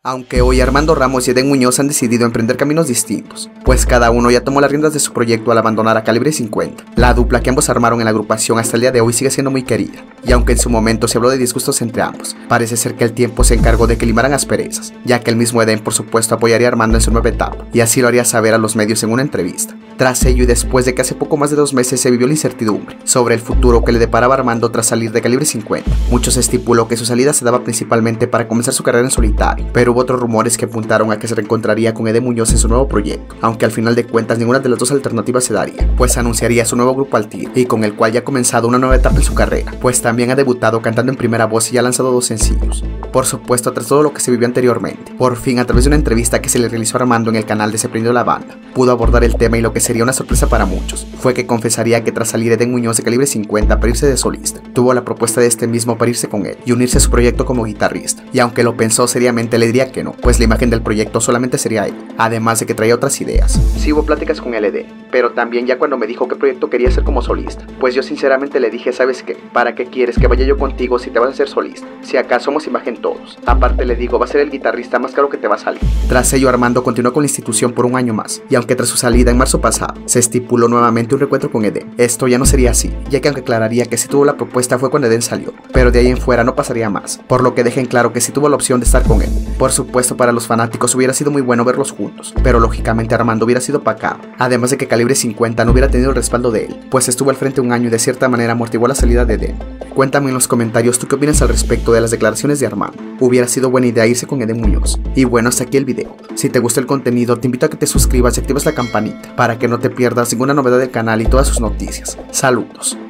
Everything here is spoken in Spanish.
Aunque hoy Armando Ramos y Eden Muñoz han decidido emprender caminos distintos, pues cada uno ya tomó las riendas de su proyecto al abandonar a Calibre 50. La dupla que ambos armaron en la agrupación hasta el día de hoy sigue siendo muy querida, y aunque en su momento se habló de disgustos entre ambos, parece ser que el tiempo se encargó de que limaran asperezas, ya que el mismo Eden por supuesto apoyaría a Armando en su nueva etapa, y así lo haría saber a los medios en una entrevista. Tras ello y después de que hace poco más de 2 meses se vivió la incertidumbre sobre el futuro que le deparaba a Armando tras salir de Calibre 50, muchos estipuló que su salida se daba principalmente para comenzar su carrera en solitario, pero hubo otros rumores que apuntaron a que se reencontraría con Eden Muñoz en su nuevo proyecto, aunque al final de cuentas ninguna de las dos alternativas se daría, pues anunciaría su nuevo grupo Al Tiro, y con el cual ya ha comenzado una nueva etapa en su carrera, pues también ha debutado cantando en primera voz y ya ha lanzado 2 sencillos. Por supuesto, tras todo lo que se vivió anteriormente, por fin a través de una entrevista que se le realizó a Armando en el canal de Se Prendió la Banda, pudo abordar el tema, y lo que sería una sorpresa para muchos fue que confesaría que tras salir Eden Muñoz de Calibre 50 para irse de solista, tuvo la propuesta de este mismo para irse con él y unirse a su proyecto como guitarrista, y aunque lo pensó seriamente le diría que no, pues la imagen del proyecto solamente sería él, además de que traía otras ideas. Sí hubo pláticas con el Eden, pero también ya cuando me dijo qué proyecto quería hacer como solista, pues yo sinceramente le dije, ¿sabes qué? ¿Para qué quieres que vaya yo contigo si te vas a hacer solista? Si acá somos imagen todos. Aparte le digo, va a ser el guitarrista más caro que te va a salir. Tras ello Armando continuó con la institución por un año más, y aunque tras su salida en marzo pasado se estipuló nuevamente un reencuentro con Eden, esto ya no sería así, ya que aunque aclararía que si tuvo la propuesta fue cuando Eden salió, pero de ahí en fuera no pasaría más, por lo que dejen claro que si tuvo la opción de estar con él. Por supuesto, para los fanáticos hubiera sido muy bueno verlos juntos, pero lógicamente Armando hubiera sido opacado, además de que Calibre 50 no hubiera tenido el respaldo de él, pues estuvo al frente un año y de cierta manera amortiguó la salida de Eden. Cuéntame en los comentarios tú qué opinas al respecto de las declaraciones de Armando. ¿Hubiera sido buena idea irse con Eden Muñoz? Y bueno, hasta aquí el video. Si te gustó el contenido, te invito a que te suscribas y actives la campanita para que no te pierdas ninguna novedad del canal y todas sus noticias. Saludos.